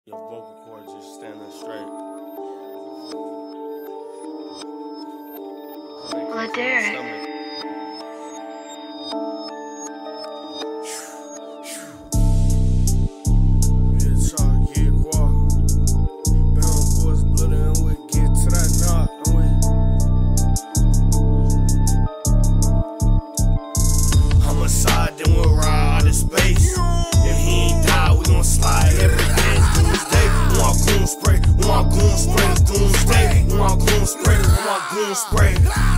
Your vocal cords just standing straight. Well, Derek. Homicide, then we'll ride out of space. If he ain't die, we gon' slide every day. Doomsday, want goon spray, want goon spray. Doomsday, want goon spray, want goon spray.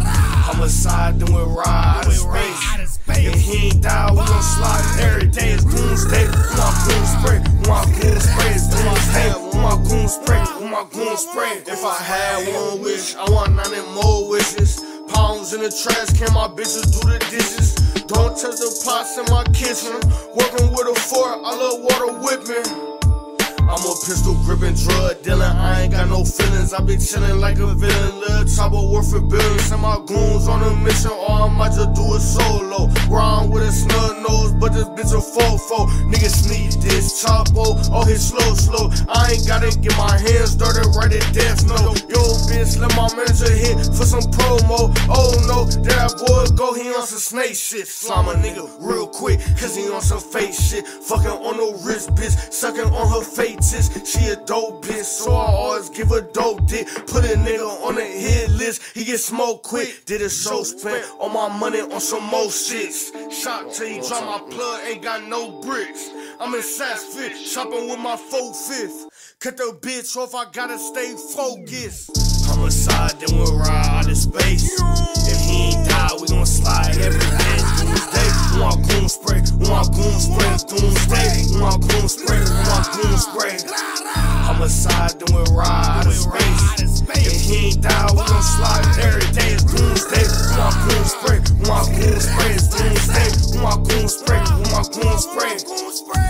Homicide, then we'll ride out of space. If he ain't die, we gon' slide every day. It's doomsday, want goon spray, want goon spray. It's doomsday, want goon spray, want goon spray. If I had one wish, I want 90 more wishes. Pounds in the trash can, my bitches do the dishes. Don't touch the pots in my kitchen. Working with a fork, I love water whipping. I'm a pistol gripping, drug dealing, I ain't got no feelings. I be chillin' like a villain, little trouble worth for billions. Send my goons on a mission, or I might just do it solo. Round with a snub nose, but this bitch a fofo. Niggas need this chapo, oh hit slow. I ain't gotta get my hands dirty, right at death note. Yo bitch, let my manager hit for some promo. Oh no, there that boy go, he on some snake shit. Slime a nigga real quick, cause he on some fake shit. Fucking on no wrist, bitch, sucking on her face. She a dope bitch, so I always give a dope dick. Put a nigga on the hit list, he get smoked quick. Did a show, spent all my money on some more shits. Shot till he drop my plug, ain't got no bricks. I'm in Sass Fit, shopping with my 4/5. Cut the bitch off, I gotta stay focused. Homicide, then we'll ride out of space. If he ain't die, we gon' slide every day. Doomsday, want goon spray, want goon spray. Doomsday, want goon spray, want goon spray. Homicide, then we'll ride out of space. If he ain't die, we gon' slide every day. It's doomsday, want goon spray, want goon spray. It's doomsday, want goon spray, want goon spray.